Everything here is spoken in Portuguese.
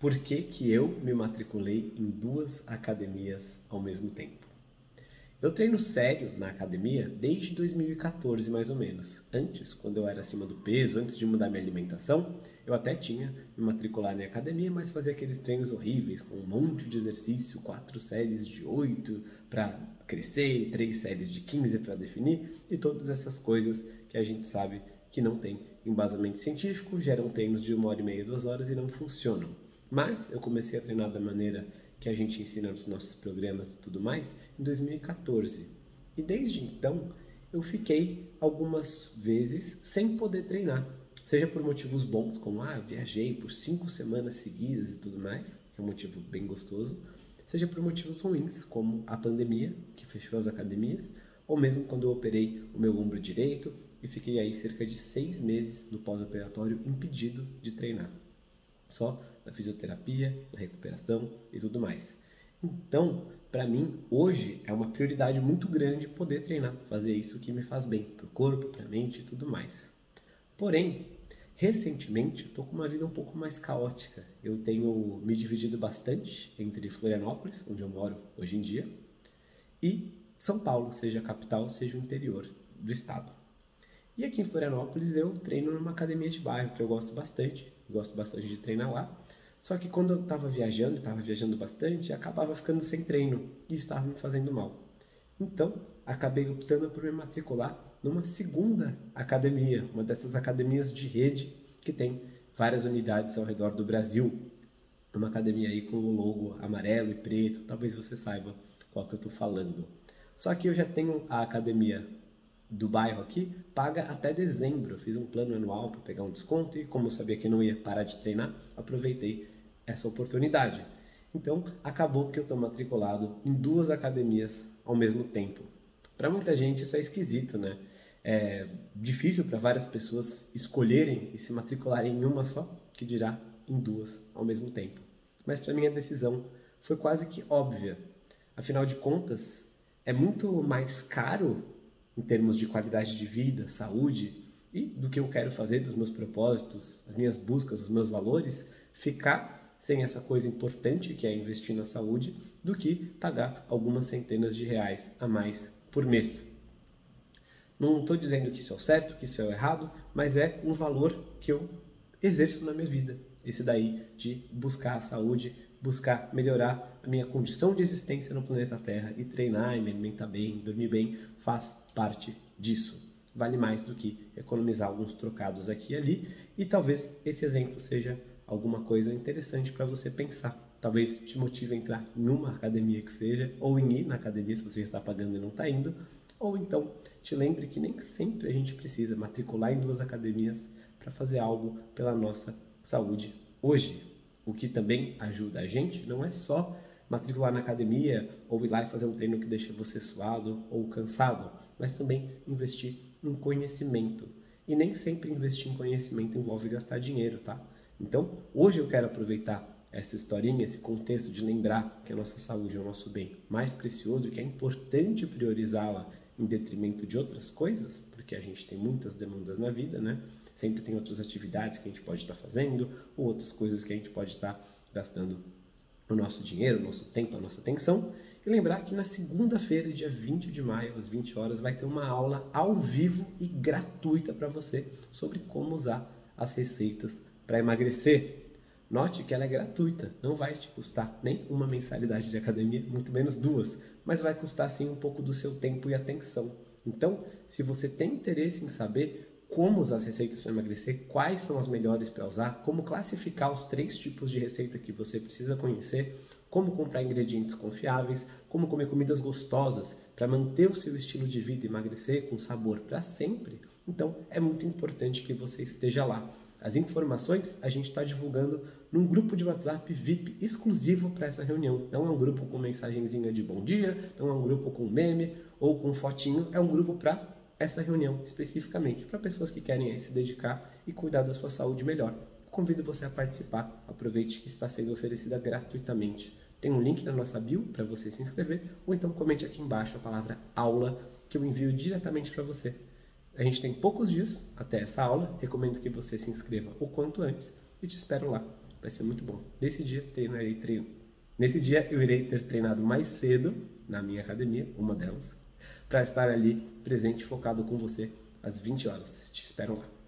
Por que que eu me matriculei em duas academias ao mesmo tempo? Eu treino sério na academia desde 2014, mais ou menos. Antes, quando eu era acima do peso, antes de mudar minha alimentação, eu até tinha me matriculado em academia, mas fazia aqueles treinos horríveis, com um monte de exercício, 4 séries de 8 para crescer, 3 séries de 15 para definir, e todas essas coisas que a gente sabe que não tem embasamento científico, geram treinos de 1h30, 2 horas e não funcionam. Mas eu comecei a treinar da maneira que a gente ensina nos nossos programas e tudo mais, em 2014. E desde então, eu fiquei algumas vezes sem poder treinar. Seja por motivos bons, como viajei por 5 semanas seguidas e tudo mais, que é um motivo bem gostoso. Seja por motivos ruins, como a pandemia, que fechou as academias, ou mesmo quando eu operei o meu ombro direito e fiquei aí cerca de 6 meses no pós-operatório impedido de treinar. Só na fisioterapia, na recuperação e tudo mais. Então, para mim, hoje é uma prioridade muito grande poder treinar, fazer isso que me faz bem, para o corpo, para a mente e tudo mais. Porém, recentemente, estou com uma vida um pouco mais caótica. Eu tenho me dividido bastante entre Florianópolis, onde eu moro hoje em dia, e São Paulo, seja a capital, seja o interior do estado. E aqui em Florianópolis eu treino numa academia de bairro, que eu gosto bastante de treinar lá. Só que quando eu estava viajando bastante, acabava ficando sem treino e estava me fazendo mal. Então, acabei optando por me matricular numa segunda academia, uma dessas academias de rede que tem várias unidades ao redor do Brasil. Uma academia aí com o logo amarelo e preto, talvez você saiba qual que eu estou falando. Só que eu já tenho a academia do bairro aqui, paga até dezembro. Eu fiz um plano anual para pegar um desconto e como eu sabia que não ia parar de treinar, aproveitei essa oportunidade. Então, acabou que eu estou matriculado em duas academias ao mesmo tempo. Para muita gente isso é esquisito, né? É difícil para várias pessoas escolherem e se matricularem em uma só, que dirá em duas ao mesmo tempo. Mas para mim a decisão foi quase que óbvia. Afinal de contas, é muito mais caro em termos de qualidade de vida, saúde e do que eu quero fazer, dos meus propósitos, as minhas buscas, os meus valores, ficar sem essa coisa importante que é investir na saúde, do que pagar algumas centenas de reais a mais por mês. Não estou dizendo que isso é o certo, que isso é o errado, mas é um valor que eu exerço na minha vida. Esse daí de buscar a saúde, buscar melhorar a minha condição de existência no planeta Terra e treinar, e me alimentar bem, dormir bem, faz parte disso. Vale mais do que economizar alguns trocados aqui e ali, e talvez esse exemplo seja alguma coisa interessante para você pensar. Talvez te motive a entrar em uma academia que seja, ou em ir na academia se você já está pagando e não está indo, ou então te lembre que nem sempre a gente precisa matricular em duas academias para fazer algo pela nossa saúde hoje. O que também ajuda a gente não é só matricular na academia ou ir lá e fazer um treino que deixa você suado ou cansado, mas também investir em conhecimento. E nem sempre investir em conhecimento envolve gastar dinheiro, tá? Então, hoje eu quero aproveitar essa historinha, esse contexto de lembrar que a nossa saúde é o nosso bem mais precioso e que é importante priorizá-la em detrimento de outras coisas, porque a gente tem muitas demandas na vida, né? Sempre tem outras atividades que a gente pode estar fazendo ou outras coisas que a gente pode estar gastando o nosso dinheiro, o nosso tempo, a nossa atenção. E lembrar que na segunda-feira, dia 20 de maio, às 20 horas, vai ter uma aula ao vivo e gratuita para você sobre como usar as receitas para emagrecer. Note que ela é gratuita, não vai te custar nem uma mensalidade de academia, muito menos duas, mas vai custar sim um pouco do seu tempo e atenção. Então, se você tem interesse em saber como usar as receitas para emagrecer, quais são as melhores para usar, como classificar os 3 tipos de receita que você precisa conhecer, como comprar ingredientes confiáveis, como comer comidas gostosas para manter o seu estilo de vida e emagrecer com sabor para sempre, então é muito importante que você esteja lá. As informações a gente está divulgando num grupo de WhatsApp VIP exclusivo para essa reunião. Não é um grupo com mensagenzinha de bom dia, não é um grupo com meme ou com fotinho, é um grupo para essa reunião especificamente, para pessoas que querem aí se dedicar e cuidar da sua saúde melhor. Convido você a participar, aproveite que está sendo oferecida gratuitamente. Tem um link na nossa bio para você se inscrever, ou então comente aqui embaixo a palavra aula que eu envio diretamente para você. A gente tem poucos dias até essa aula, recomendo que você se inscreva o quanto antes e te espero lá. Vai ser muito bom. Nesse dia eu irei ter treinado mais cedo na minha academia, uma delas, para estar ali presente, focado com você às 20 horas. Te espero lá.